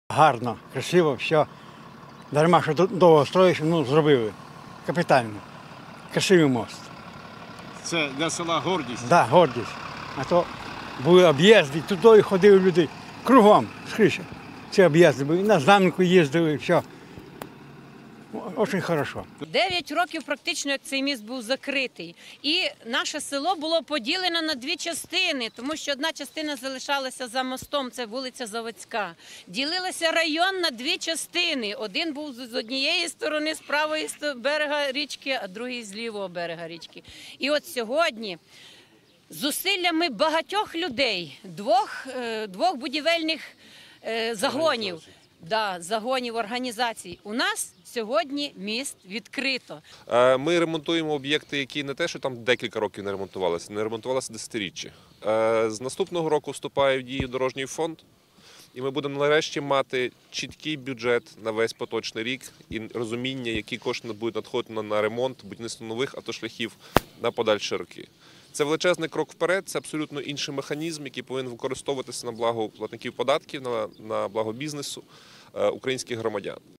Гарно, красиво, все. Дарма, що довго строїш, зробили. Капітально. Красивий мост. Це для села гордість. Так, да, гордість. А то були об'їзди, туди ходили люди кругом, скрізь. Ці об'їзди були, на Знам'янку їздили, все. Дуже хорошо. 9 років практично, як цей міст був закритий. І наше село було поділено на дві частини, тому що одна частина залишалася за мостом, це вулиця Заводська. Ділилася район на дві частини. Один був з однієї сторони, з правої берега річки, а другий з лівого берега річки. І от сьогодні зусиллями багатьох людей, двох будівельних загонів, загонів організацій, у нас сьогодні міст відкрито. Ми ремонтуємо об'єкти, які не те, що там декілька років не ремонтувалися десятиріччя. З наступного року вступає в дію дорожній фонд, і ми будемо нарешті мати чіткий бюджет на весь поточний рік і розуміння, які кошти будуть надходити на ремонт, будівництво нових автошляхів на подальші роки. Це величезний крок вперед, це абсолютно інший механізм, який повинен використовуватися на благо платників податків, на благо бізнесу, українських громадян.